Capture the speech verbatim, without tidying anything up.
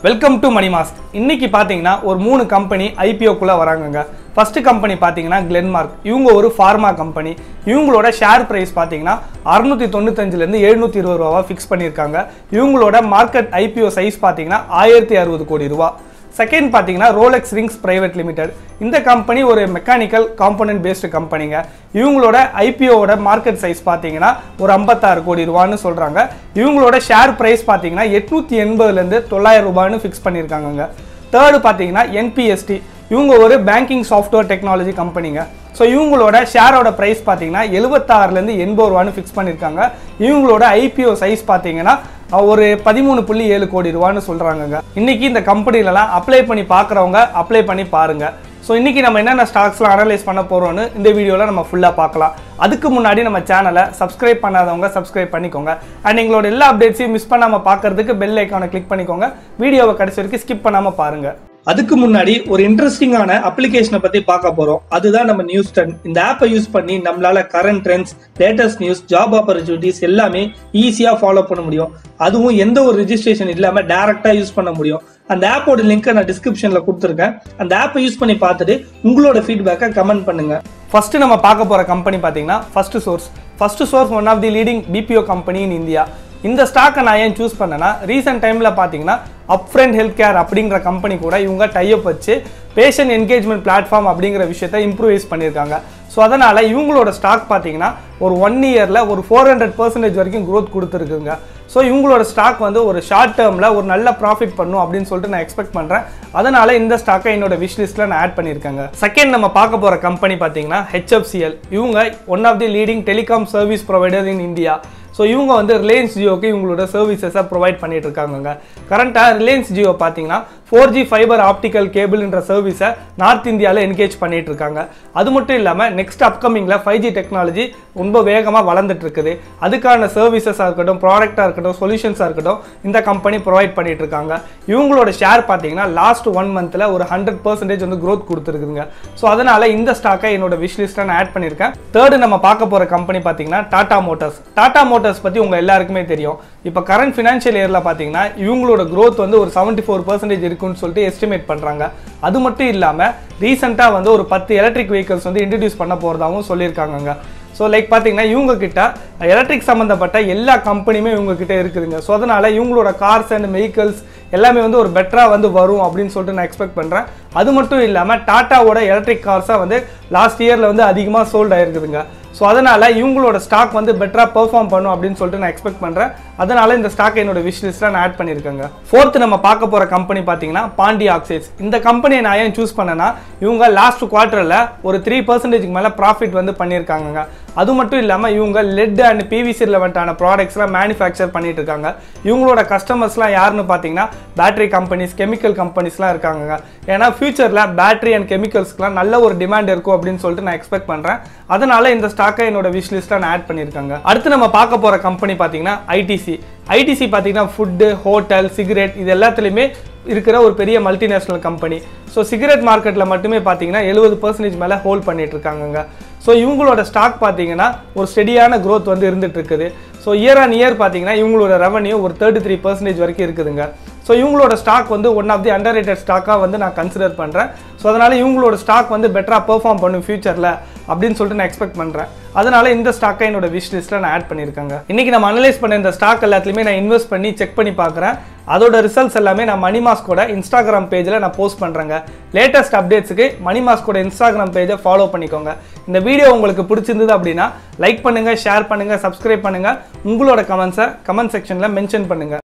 Welcome to money mask. இன்னைக்கு பார்த்தீங்கன்னா ஒரு மூணு கம்பெனி ஐபிஓக்குள்ளே வராங்கங்க. ஃபர்ஸ்ட் கம்பெனி பார்த்தீங்கன்னா கிளென்மார்க். இவங்க ஒரு ஃபார்மா கம்பெனி. இவங்களோட ஷேர் ப்ரைஸ் பார்த்தீங்கன்னா அறுநூத்தி தொண்ணூத்தஞ்சுலேருந்து எழுநூற்றி இருபது ரூபாவா ஃபிக்ஸ் பண்ணியிருக்காங்க. இவங்களோட மார்க்கெட் ஐபிஓ சைஸ் பார்த்தீங்கன்னா ஆயிரத்தி அறுபது கோடி ரூபா. செகண்ட் பார்த்தீங்கன்னா ரோலெக்ஸ் ரிங்ஸ் பிரைவேட் லிமிடெட். இந்த கம்பெனி ஒரு மெக்கானிக்கல் காம்பனன்ட் பேஸ்டு கம்பெனிங்க. இவங்களோட ஐபிஓட மார்க்கெட் சைஸ் பார்த்தீங்கன்னா ஒரு ஐம்பத்தாறு கோடி ரூபான்னு சொல்கிறாங்க. இவங்களோட ஷேர் ப்ரைஸ் பார்த்தீங்கன்னா எட்நூற்றி எண்பதுலேருந்து தொள்ளாயிரம் ரூபான்னு ஃபிக்ஸ் பண்ணியிருக்காங்க. தேர்டு பார்த்தீங்கன்னா என்பிஎஸ்டி. இவங்க ஒரு பேங்கிங் சாஃப்ட்வேர் டெக்னாலஜி கம்பெனிங்க. ஸோ இவங்களோட ஷேரோட ப்ரைஸ் பார்த்தீங்கன்னா எழுபத்தாறுலேருந்து எண்பது ரூபான்னு ஃபிக்ஸ் பண்ணியிருக்காங்க. இவங்களோட ஐபிஓ சைஸ் பார்த்தீங்கன்னா ஒரு பதிமூணு புள்ளி ஏழு கோடி ரூபான்னு சொல்கிறாங்க. இன்னைக்கு இந்த கம்பெனிலலாம் அப்ளை பண்ணி பார்க்குறவங்க அப்ளை பண்ணி பாருங்க. ஸோ இன்றைக்கி நம்ம என்னென்ன ஸ்டாக்ஸ்லாம் அனலைஸ் பண்ண போகிறோன்னு இந்த வீடியோவில் நம்ம ஃபுல்லாக பார்க்கலாம். அதுக்கு முன்னாடி நம்ம சேனலை சப்ஸ்கிரைப் பண்ணாதவங்க சப்ஸ்கிரைப் பண்ணிக்கோங்க. அண்ட் எங்களோட எல்லா அப்டேட்ஸையும் மிஸ் பண்ணாமல் பார்க்கறதுக்கு பெல் ஐக்கானை கிளிக் பண்ணிக்கோங்க. வீடியோவை கடைசி வரைக்கும் ஸ்கிப் பண்ணாமல் பாருங்கள். அதுக்கு முன்னாடி ஒரு இன்ட்ரெஸ்டிங்கான அப்ளிகேஷனை பத்தி பார்க்க போறோம். அதுதான் நம்ம நியூஸ் டென். இந்த ஆப்பை யூஸ் பண்ணி நம்மளால current trends, latest news, job opportunities எல்லாமே ஈஸியா ஃபாலோ பண்ண முடியும். அதுவும் எந்த ஒரு ரெஜிஸ்ட்ரேஷன் இல்லாம டைரக்டா யூஸ் பண்ண முடியும். அந்த ஆப்போட லிங்க் நான் டிஸ்கிரிப்ஷன்ல கொடுத்துருக்கேன். அந்த ஆப்பை யூஸ் பண்ணி பார்த்துட்டு உங்களோட ஃபீட்பேக்கை கமெண்ட் பண்ணுங்க. ஃபர்ஸ்ட் நம்ம பார்க்க போற கம்பெனி பாத்தீங்கன்னா first source. First source one of the leading BPO company in India. இந்த ஸ்டாக்கை நான் ஏன் சூஸ் பண்ணேன்னா, ரீசெண்ட் டைமில் பார்த்தீங்கன்னா அப்ஃப்ரண்ட் ஹெல்த் கேர் அப்படிங்கிற கம்பெனி கூட இவங்க டைப் வச்சு பேஷண்ட் என்கேஜ்மெண்ட் பிளாட்ஃபார்ம் அப்படிங்கிற விஷயத்தை இம்ப்ரூவைஸ் பண்ணியிருக்காங்க. ஸோ அதனால் இவங்களோட ஸ்டாக் பார்த்தீங்கன்னா ஒரு ஒன் இயரில் ஒரு ஃபோர் ஹண்ட்ரட் பர்சன்டேஜ் வரைக்கும் க்ரோத் கொடுத்துருக்குங்க. ஸோ இவங்களோட ஸ்டாக் வந்து ஒரு ஷார்ட் டேர்மில் ஒரு நல்ல ப்ராஃபிட் பண்ணும் அப்படின்னு சொல்லிட்டு நான் எக்ஸ்பெக்ட் பண்ணுறேன். அதனால் இந்த ஸ்டாக்கை என்னோட விஷ் லிஸ்ட்டில் நான் ஆட் பண்ணியிருக்கேங்க. செகண்ட் நம்ம பார்க்க போகிற கம்பெனி பார்த்தீங்கன்னா ஹெச்எஃப்சிஎல். இவங்க one of the leading telecom service provider in India. So இவங்க வந்து ரிலையன்ஸ் ஜியோக்கு இவங்களோட சர்வீசஸை ப்ரொவைட் பண்ணிட்டு இருக்காங்க. கரண்ட்டாக ரிலையன்ஸ் ஜியோ பார்த்தீங்கன்னா ஃபோர் ஜி ஃபைபர் ஆப்டிக்கல் கேபிள்ன்ற சர்வீஸை நார்த் இந்தியாவில் என்கேஜ் பண்ணிட்டு இருக்காங்க. அது மட்டும் இல்லாமல் நெக்ஸ்ட் அப்கமிங்கில் ஃபைவ் ஜி டெக்னாலஜி ரொம்ப வேகமாக வளர்ந்துட்டு இருக்குது. அதுக்கான சர்வீசஸாக இருக்கட்டும், ப்ராடக்டாக இருக்கட்டும், சொல்யூஷன்ஸாக இருக்கட்டும், இந்த கம்பெனி ப்ரொவைட் பண்ணிட்டு இருக்காங்க. இவங்களோட ஷேர் பார்த்தீங்கன்னா லாஸ்ட் ஒன் மந்த்தில் ஒரு ஹண்ட்ரட் பர்சன்டேஜ் வந்து க்ரோத் கொடுத்துருக்குங்க. ஸோ அதனால் இந்த ஸ்டாக்கை என்னோட விஷ் லிஸ்ட்டில் நான் ஆட் பண்ணியிருக்கேன். தேர்டு நம்ம பார்க்க போகிற கம்பெனி பார்த்தீங்கன்னா டாடா மோட்டார்ஸ். டாடா மோட்டார்ஸ் பற்றி உங்கள் எல்லாருக்குமே தெரியும். இப்போ கரண்ட் ஃபினான்ஷியல் இயரில் பார்த்தீங்கன்னா இவங்களோட க்ரோத் வந்து ஒரு செவன்ட்டி ஃபோர் பர்சன்டேஜ் இருக்குன்னு சொல்லிட்டு எஸ்டிமேட் பண்ணுறாங்க. அது மட்டும் இல்லாமல் ரீசெண்டாக வந்து ஒரு பத்து எலக்ட்ரிக் வெஹிக்கல்ஸ் வந்து இன்ட்ரடியூஸ் பண்ண போகிறதாகவும் சொல்லியிருக்காங்க. ஸோ லைக் பார்த்தீங்கன்னா இவங்க கிட்ட எலக்ட்ரிக் சம்மந்தப்பட்ட எல்லா கம்பெனியுமே இவங்க கிட்ட இருக்குதுங்க. ஸோ அதனால் இவங்களோட கார்ஸ் அண்ட் வெஹிக்கல்ஸ் எல்லாமே வந்து ஒரு பெட்டராக வந்து வரும் அப்படின்னு சொல்லிட்டு நான் எக்ஸ்பெக்ட் பண்ணுறேன். அது மட்டும் இல்லாமல் டாட்டாவோட எலக்ட்ரிக் கார்ஸாக வந்து லாஸ்ட் இயரில் வந்து அதிகமாக சோல்ட் ஆகிருக்குதுங்க. ஸோ அதனால் இவங்களோட ஸ்டாக் வந்து பெட்டராக பெர்ஃபார்ம் பண்ணும் அப்படின்னு சொல்லிட்டு நான் எக்ஸ்பெக்ட் பண்ணுறேன். அதனால் இந்த ஸ்டாக் என்னோட விஷ் லிஸ்ட்டில் நான் ஆட் பண்ணியிருக்கேங்க. ஃபோர்த்து நம்ம பார்க்க போகிற கம்பெனி பார்த்தீங்கன்னா பாண்டி ஆக்சைட்ஸ். இந்த கம்பெனியை நான் ஏன் சூஸ் பண்ணேன்னா, இவங்க லாஸ்ட் குவார்ட்டரில் ஒரு த்ரீ பர்சன்டேஜ்க்கு மேலே ப்ராஃபிட் வந்து பண்ணியிருக்காங்க. அது மட்டும் இல்லாமல் இவங்க லெட் அண்ட் பிவிசி ரிலவெண்ட்டான ப்ராடக்ட்ஸ்லாம் மேனுஃபேக்சர் பண்ணிட்டு இருக்காங்க. இவங்களோட கஸ்டமர்ஸ்லாம் யாருன்னு பார்த்தீங்கன்னா பேட்டரி கம்பெனிஸ், கெமிக்கல் கம்பெனிஸ்லாம் இருக்காங்க. ஏன்னா ஃபியூச்சரில் பேட்டரி அண்ட் கெமிக்கல்ஸ்க்குலாம் நல்ல ஒரு டிமாண்ட் இருக்கும் அப்படின்னு சொல்லிட்டு நான் எக்ஸ்பெக்ட் பண்ணுறேன். அதனால இந்த ஸ்டாக்கை என்னோட விஷ் லிஸ்ட்டில் நான் ஆட் பண்ணியிருக்காங்க. அடுத்து நம்ம பார்க்க போகிற கம்பெனி பார்த்தீங்கன்னா ஐடிசி. ஐடிசி பார்த்தீங்கன்னா ஃபுட்டு, ஹோட்டல், சிகரெட் இது எல்லாத்துலேயுமே இருக்கிற ஒரு பெரிய மல்டிநேஷனல் கம்பெனி. ஸோ சிகரெட் மார்க்கெட்டில் மட்டுமே பார்த்தீங்கன்னா எழுபது பர்சன்டேஜ் மேலே ஹோல்ட் பண்ணிட்டு இருக்காங்க. ஸோ இவங்களோட ஸ்டாக் பார்த்தீங்கன்னா ஒரு ஸ்டெடியான க்ரோத் வந்து இருந்துட்டு இருக்குது. ஸோ இயர் ஆன் இயர் பார்த்தீங்கன்னா இவங்களோட ரெவன்யூ ஒரு தேர்ட்டி த்ரீ பர்சன்டேஜ் வரைக்கும் இருக்குதுங்க. ஸோ இவங்களோட ஸ்டாக் வந்து one of the under rated ஸ்டாக்காக வந்து நான் கன்சிடர் பண்ணுறேன். ஸோ அதனால் இவங்களோட ஸ்டாக் வந்து பெட்டராக பெர்ஃபார்ம் பண்ணும் ஃபியூச்சரில் அப்படின்னு சொல்லிட்டு நான் எக்ஸ்பெக்ட் பண்ணுறேன். அதனால இந்த ஸ்டாக்கை என்னோட விஷ் லிஸ்ட்டில் நான் ஆட் பண்ணியிருக்காங்க. இன்றைக்கி நம்ம அனலைஸ் பண்ண இந்த ஸ்டாக் எல்லாத்துலேயுமே நான் இன்வெஸ்ட் பண்ணி செக் பண்ணி பார்க்குறேன். அதோட ரிசல்ட்ஸ் எல்லாமே நான் மணி மாஸ்கோட இன்ஸ்டாகிராம் பேஜில் நான் போஸ்ட் பண்ணுறேங்க. லேட்டஸ்ட் அப்டேட்ஸுக்கு மணி மாஸ்கோட இன்ஸ்டாகிராம் பேஜை ஃபாலோ பண்ணிக்கோங்க. இந்த வீடியோ உங்களுக்கு பிடிச்சிருந்தது அப்படின்னா லைக் பண்ணுங்கள், ஷேர் பண்ணுங்கள், சப்ஸ்கிரைப் பண்ணுங்கள். உங்களோட கமெண்ட்ஸை கமெண்ட் செக்ஷனில் மென்ஷன் பண்ணுங்கள்.